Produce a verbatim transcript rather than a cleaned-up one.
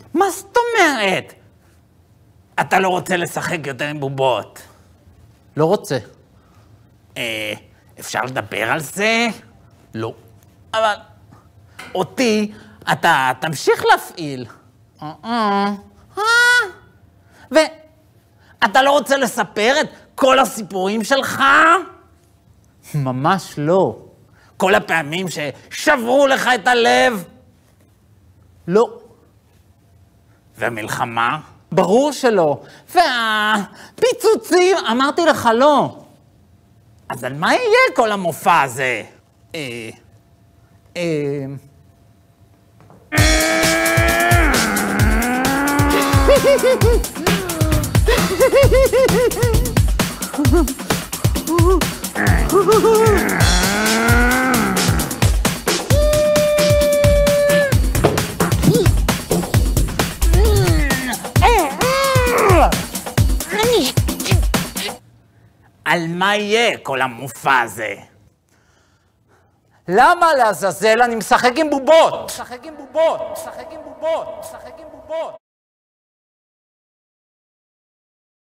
מה זאת אומרת? אתה לא רוצה לשחק יותר עם בובות? לא רוצה. אה, אפשר לדבר על זה? לא. אבל אותי אתה תמשיך להפעיל. אה, אה, אה. ואתה לא רוצה לספר את כל הסיפורים שלך? ממש לא. כל הפעמים ששברו לך את הלב? לא. והמלחמה? ברור שלא. והפיצוצים? אמרתי לך לא. אז על מה יהיה כל המופע הזה? אה... אה... על מה יהיה כל המופע הזה? למה לעזאזל אני משחק עם בובות? משחק עם בובות, משחק עם בובות, משחק עם בובות.